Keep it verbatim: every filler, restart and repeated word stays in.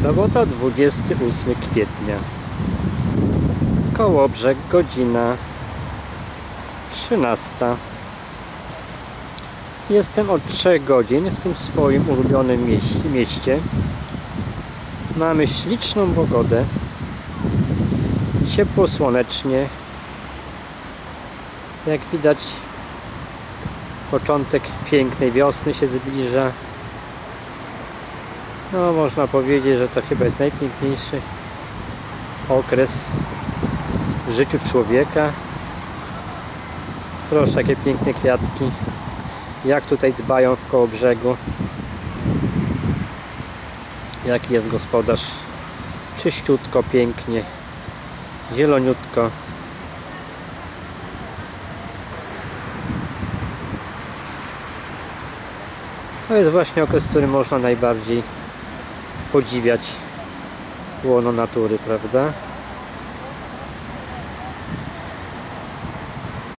Sobota, dwudziestego ósmego kwietnia. Kołobrzeg, godzina trzynasta. Jestem od trzech godzin w tym swoim ulubionym mieście, mieście. Mamy śliczną pogodę. Ciepło, słonecznie. Jak widać, początek pięknej wiosny się zbliża. No, można powiedzieć, że to chyba jest najpiękniejszy okres w życiu człowieka. Proszę, jakie piękne kwiatki. Jak tutaj dbają w Kołobrzegu. Jaki jest gospodarz. Czyściutko, pięknie. Zieloniutko. To jest właśnie okres, w którym można najbardziej podziwiać łono natury, prawda?